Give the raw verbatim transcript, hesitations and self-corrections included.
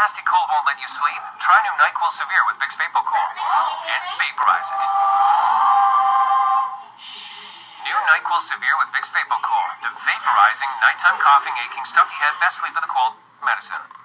nasty cold won't let you sleep? Try new NyQuil Severe with Vicks VapoCool and vaporize it. New NyQuil Severe with Vicks VapoCool. The vaporizing, nighttime coughing, aching, stuffy head, best sleep of the cold medicine.